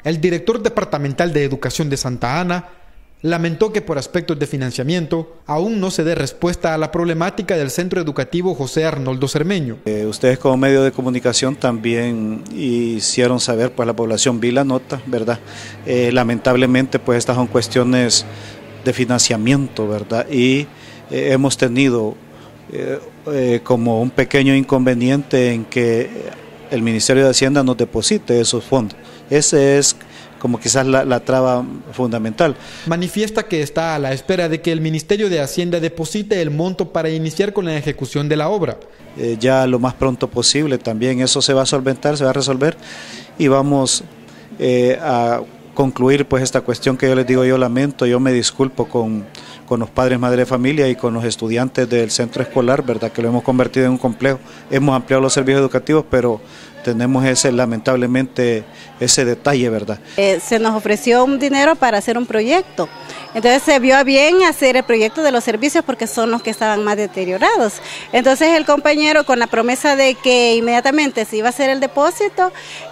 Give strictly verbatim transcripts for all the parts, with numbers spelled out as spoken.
El director departamental de Educación de Santa Ana lamentó que por aspectos de financiamiento aún no se dé respuesta a la problemática del Centro Educativo José Arnoldo Cermeño. Eh, ustedes como medio de comunicación también hicieron saber, pues la población vi la nota, ¿verdad? Eh, lamentablemente pues estas son cuestiones de financiamiento, ¿verdad? Y eh, hemos tenido eh, eh, como un pequeño inconveniente en que el Ministerio de Hacienda nos deposite esos fondos. Ese es como quizás la, la traba fundamental. Manifiesta que está a la espera de que el Ministerio de Hacienda deposite el monto para iniciar con la ejecución de la obra. Eh, ya lo más pronto posible también eso se va a solventar, se va a resolver y vamos eh, a concluir pues esta cuestión que yo les digo, yo lamento, yo me disculpo con, con los padres, madres de familia y con los estudiantes del centro escolar, verdad que lo hemos convertido en un complejo, hemos ampliado los servicios educativos, pero tenemos ese, lamentablemente, ese detalle, ¿verdad? Eh, se nos ofreció un dinero para hacer un proyecto, entonces se vio a bien hacer el proyecto de los servicios porque son los que estaban más deteriorados. Entonces el compañero, con la promesa de que inmediatamente se iba a hacer el depósito,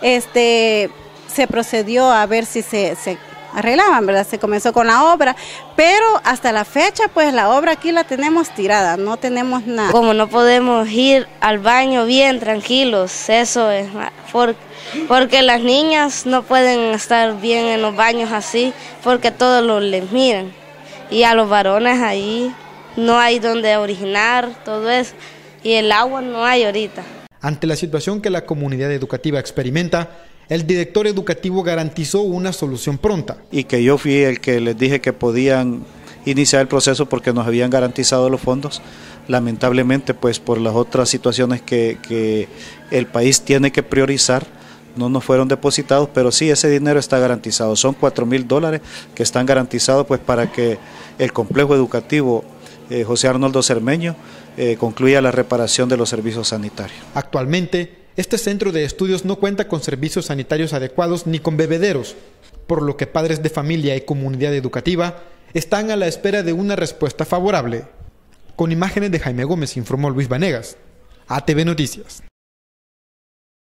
este, se procedió a ver si se, se arreglaban, ¿verdad? Se comenzó con la obra, pero hasta la fecha, pues la obra aquí la tenemos tirada, no tenemos nada. Como no podemos ir al baño bien tranquilos, eso es por, porque las niñas no pueden estar bien en los baños así, porque todos los les miran, y a los varones ahí no hay donde originar, todo eso, y el agua no hay ahorita. Ante la situación que la comunidad educativa experimenta, el director educativo garantizó una solución pronta. Y que yo fui el que les dije que podían iniciar el proceso porque nos habían garantizado los fondos. Lamentablemente, pues por las otras situaciones que, que el país tiene que priorizar, no nos fueron depositados, pero sí ese dinero está garantizado. Son cuatro mil dólares que están garantizados pues para que el complejo educativo eh, José Arnoldo Cermeño eh, concluya la reparación de los servicios sanitarios. Actualmente, este centro de estudios no cuenta con servicios sanitarios adecuados ni con bebederos, por lo que padres de familia y comunidad educativa están a la espera de una respuesta favorable. Con imágenes de Jaime Gómez informó Luis Vanegas, A T V Noticias.